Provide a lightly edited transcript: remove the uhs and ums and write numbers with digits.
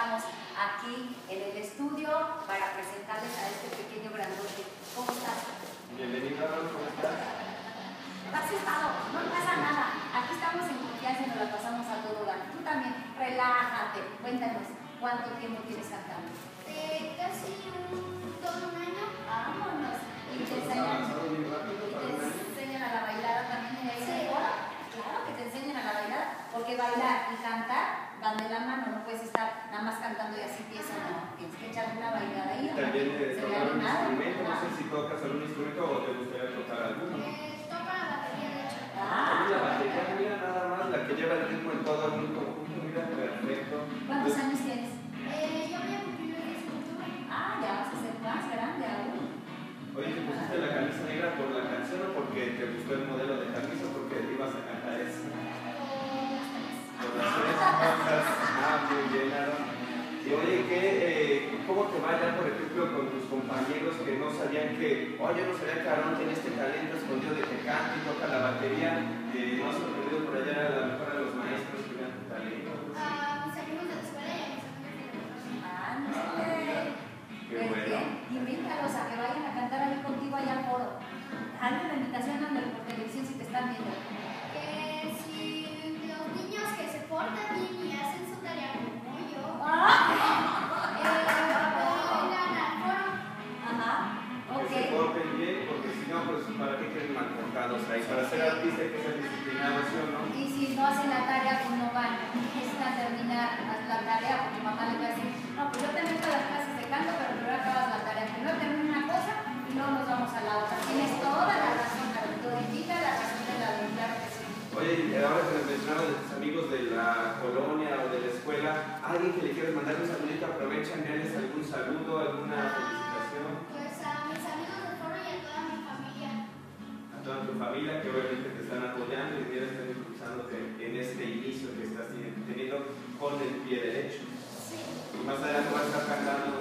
estamos aquí en el estudio para presentarles a este pequeño grandote. ¿Cómo estás? Bienvenido, ¿cómo estás? ¿Has estado? No pasa nada. Aquí estamos en confianza y nos la pasamos a todo dar. Tú también, relájate. Cuéntanos, ¿cuánto tiempo tienes cantando? Casi todo un año. Vámonos. ¿Y te enseñan a la bailada también? Sí. Claro que te enseñan a la bailada, porque bailar y cantar van de la mano, no puedes estar nada más cantando y así empieza, no, tienes que echar una bailada ahí. También tocar un instrumento, no sé si tocas algún instrumento o te gustaría tocar alguno. Toca la batería, de hecho. La batería, mira nada más, la que lleva el ritmo en todo un conjunto, mira, perfecto. ¿Cuántos años tienes? Yo voy a cumplir el 10 de octubre. Ya vas a ser más grande aún. Oye, ¿te pusiste la camisa negra por la canción o porque te gustó el modelo de camisa o porque ibas a cantar eso? Por las tres cosas. Muy bien, Aaron. Y oye, ¿cómo te va ya, por ejemplo, con tus compañeros que no sabían que, oye, no sabía que Aaron tiene este talento escondido de que canta y toca la batería? ¿No has sorprendido por allá a lo mejor a los maestros que vean tu talento? A mis amigos de la escuela y a mis amigos de la Ándale. Qué bueno. Invítalos a que vayan a cantar ahí contigo allá al foro. Hazle la invitación, ándale por televisión si te están viendo. Que si los niños que se portan bien y hacen su tarea como yo, vengan al foro. Ajá. Que se porten bien, porque si no, pues ¿para qué quieren mal portados ahí? Para ser artista hay que ser disciplinados, ¿sí o no? Y si no hacen la tarea, pues no van. Necesitan terminar la tarea porque mamá les va a decir, no, pues yo te meto a las clases de canto, pero primero acabas la tarea. Primero termina una cosa y luego nos vamos a la otra. Tienes toda la razón, pero toditita la razón de la ley, claro que sí. Oye, ahora que les mencionaba de tus amigos de la colonia o de la escuela, ¿alguien que le quieres mandar un saludito? Aprovecha, enviarles algún saludo, alguna felicitación. Pues a mis amigos del foro y a toda mi familia. A toda tu familia que obviamente te están apoyando y que están impulsándote en este inicio que estás teniendo con el pie derecho. Sí. Y más adelante vas a estar cantando